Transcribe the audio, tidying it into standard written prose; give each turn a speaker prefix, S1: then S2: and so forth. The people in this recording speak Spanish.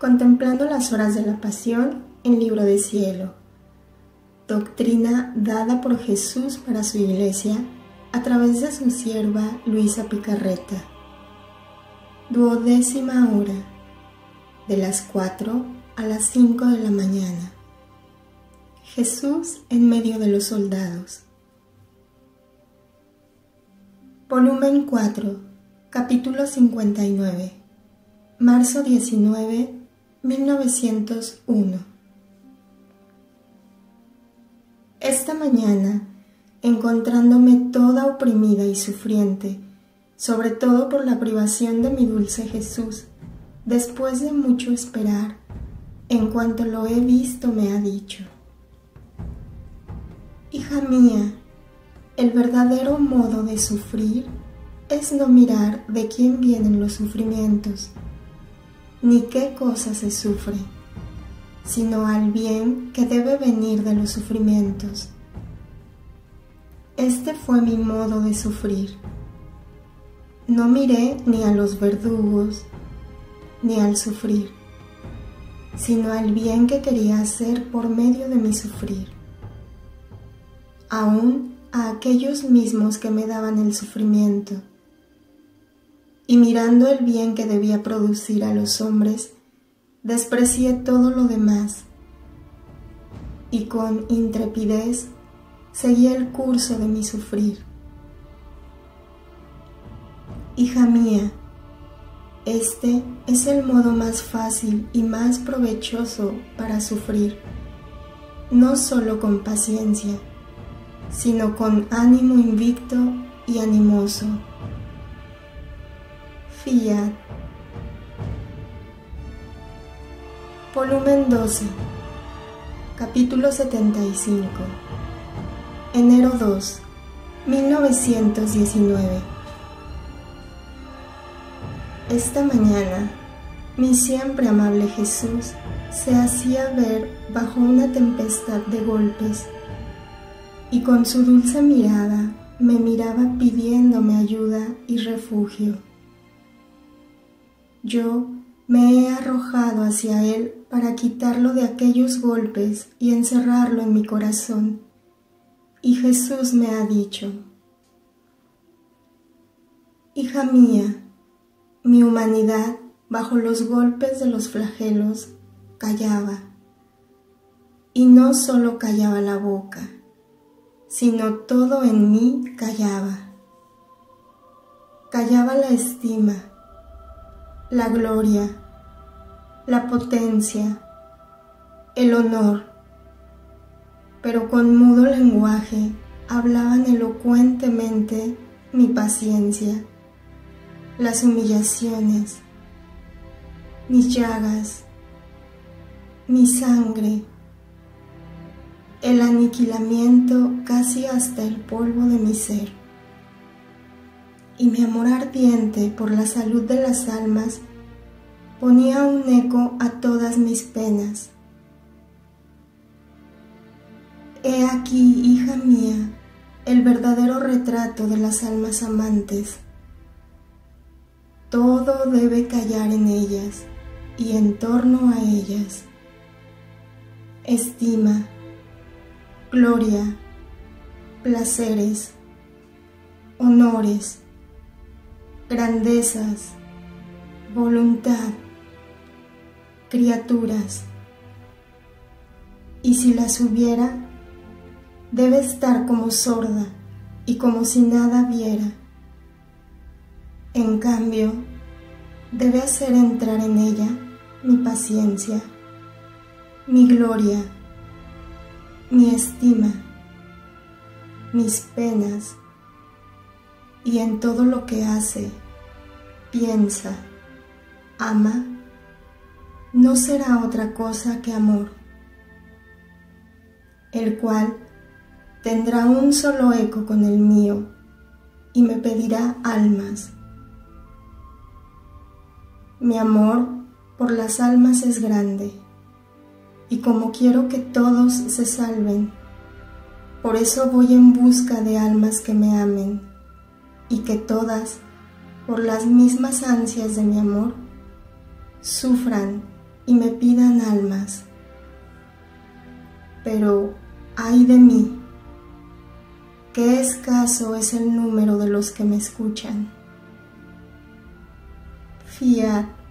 S1: Contemplando las horas de la Pasión en Libro de Cielo. Doctrina dada por Jesús para su Iglesia a través de su sierva Luisa Picarreta. 12ª hora, de las 4 a las 5 de la mañana. Jesús en medio de los soldados. Volumen 4, capítulo 59. Marzo 19, 1901. Esta mañana, encontrándome toda oprimida y sufriente, sobre todo por la privación de mi dulce Jesús, después de mucho esperar, en cuanto lo he visto me ha dicho: hija mía, el verdadero modo de sufrir es no mirar de quién vienen los sufrimientos, ni qué cosa se sufre, sino al bien que debe venir de los sufrimientos. Este fue mi modo de sufrir. No miré ni a los verdugos, ni al sufrir, sino al bien que quería hacer por medio de mi sufrir. Aún a aquellos mismos que me daban el sufrimiento, y mirando el bien que debía producir a los hombres, desprecié todo lo demás, y con intrepidez seguí el curso de mi sufrir. Hija mía, este es el modo más fácil y más provechoso para sufrir, no solo con paciencia, sino con ánimo invicto y animoso. Fiat. Volumen 12, capítulo 75. Enero 2, 1919. Esta mañana, mi siempre amable Jesús se hacía ver bajo una tempestad de golpes, y con su dulce mirada me miraba pidiéndome ayuda y refugio. Yo me he arrojado hacia él para quitarlo de aquellos golpes y encerrarlo en mi corazón, y Jesús me ha dicho: hija mía, mi humanidad bajo los golpes de los flagelos callaba, y no solo callaba la boca, sino todo en mí callaba. Callaba la estima, la gloria, la potencia, el honor, pero con mudo lenguaje hablaban elocuentemente mi paciencia, las humillaciones, mis llagas, mi sangre, el aniquilamiento casi hasta el polvo de mi ser, y mi amor ardiente por la salud de las almas ponía un eco a todas mis penas. He aquí, hija mía, el verdadero retrato de las almas amantes. Todo debe callar en ellas y en torno a ellas. Estima, gloria, placeres, honores, grandezas, voluntad, criaturas, y si las hubiera, debe estar como sorda y como si nada viera. En cambio, debe hacer entrar en ella mi paciencia, mi gloria, mi estima, mis penas, y en todo lo que hace, piensa, ama, no será otra cosa que amor, el cual tendrá un solo eco con el mío y me pedirá almas. Mi amor por las almas es grande, y como quiero que todos se salven, por eso voy en busca de almas que me amen, y que todas, por las mismas ansias de mi amor, sufran y me pidan almas. Pero ay de mí, qué escaso es el número de los que me escuchan. Fiat.